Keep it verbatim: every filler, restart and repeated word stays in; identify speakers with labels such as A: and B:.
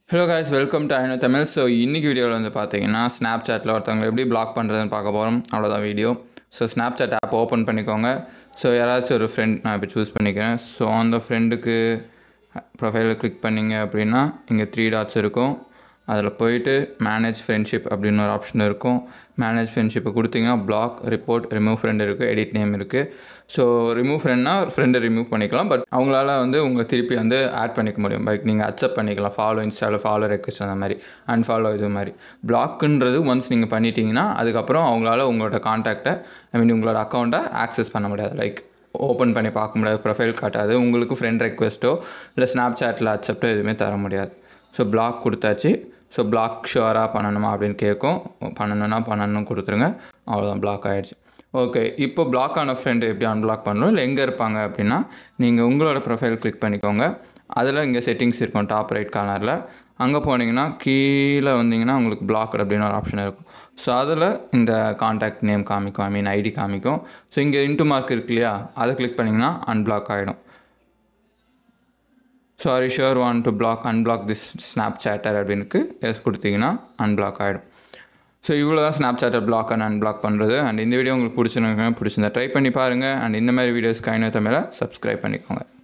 A: Hello guys, welcome to Aino Tamil. So இன்னைக்கு வீடியோவில் வந்து பார்த்தீங்கன்னா ஸ்னாப்சாட்டில் ஒருத்தவங்களை எப்படி பிளாக் பண்ணுறதுன்னு பார்க்க போகிறோம். அவ்வளோதான் video. So Snapchat app open பண்ணிக்கோங்க. ஸோ யாராச்சும் ஒரு ஃப்ரெண்ட் நான் இப்போ சூஸ் பண்ணிக்கிறேன். ஸோ அந்த ஃப்ரெண்டுக்கு ப்ரொஃபைலில் கிளிக் பண்ணிங்க அப்படின்னா இங்கே த்ரீ டாட்ஸ் இருக்கும். அதில் போயிட்டு மேனேஜ் ஃப்ரெண்ட்ஷிப் அப்படின்னு ஒரு ஆப்ஷன் இருக்கும். மேனேஜ் ஃப்ரெண்ட்ஷிப்பை கொடுத்தீங்கன்னா பிளாக், ரிப்போர்ட், ரிமூவ் ஃப்ரெண்ட் இருக்குது, எடிட் நேம் இருக்குது. ஸோ ரிமூவ் ஃப்ரெண்ட்னா ஒரு ஃப்ரெண்டை ரிமூவ் பண்ணிக்கலாம். பட் அவங்களால வந்து உங்களை திருப்பி வந்து ஆட் பண்ணிக்க முடியும். பைக் நீங்கள் அக்செப்ட் பண்ணிக்கலாம். ஃபாலோ இன்ஸ்டாவில் ஃபாலோ ரெக்வஸ்ட் அந்த மாதிரி, அன்ஃபாலோ இது மாதிரி. பிளாக்குன்றது ஒன்ஸ் நீங்கள் பண்ணிட்டீங்கன்னா அதுக்கப்புறம் அவங்களால உங்களோட கான்டாக்டை ஐ மீன் உங்களோட அக்கௌண்ட்டை ஆக்சஸ் பண்ண முடியாது. லைக் ஓப்பன் பண்ணி பார்க்க முடியாது, ப்ரொஃபைல் காட்டாது, உங்களுக்கு ஃப்ரெண்ட் ரெக்வெஸ்ட்டோ இல்லை ஸ்னாப்சாட்டில் அக்செப்டோ எதுவுமே தர முடியாது. ஸோ பிளாக் கொடுத்தாச்சு. ஸோ பிளாக் ஷுவராக பண்ணணுமா அப்படின்னு கேட்கும். பண்ணணுன்னா பண்ணணும் கொடுத்துருங்க. அவ்வளோதான், பிளாக் ஆகிடுச்சு. ஓகே, இப்போ பிளாக் ஆன ஃப்ரெண்டு எப்படி அன்பிளாக் பண்ணணும், இல்லை எங்கே இருப்பாங்க அப்படின்னா நீங்கள் உங்களோட ப்ரொஃபைல் கிளிக் பண்ணிக்கோங்க. அதில் இங்கே செட்டிங்ஸ் இருக்கும் டாப் ரைட் கார்னரில். அங்கே போனீங்கன்னா கீழே வந்தீங்கன்னா உங்களுக்கு பிளாக் அப்படின்னு ஒரு ஆப்ஷன் இருக்கும். ஸோ அதில் இந்த கான்டாக்ட் நேம் காமிக்கும், ஐ மீன் ஐடி காமிக்கும். ஸோ இங்கே இன்ட்டு மார்க் இருக்கு இல்லையா, அதை கிளிக் பண்ணிங்கன்னா அன்பிளாக் ஆகிடும். So are you sure want to block unblock this ஸ்னாப்சாட்டர் அப்படின்னுக்கு எஸ் கொடுத்தீங்கன்னா அன்பிளாக் ஆகிடும். ஸோ இவ்வளோ தான் ஸ்னாப்சாட்டர் பிளாக் அண்ட் அன்பிளாக் பண்ணுறது. அண்ட் இந்த வீடியோ உங்களுக்கு பிடிச்சிருங்க, பிடிச்சிருந்தா ட்ரை பண்ணி பாருங்கள். அண்ட் இந்த மாதிரி வீடியோஸ்க்கு ஐநூறு தமிழை சப்ஸ்கிரைப் பண்ணிக்கோங்க.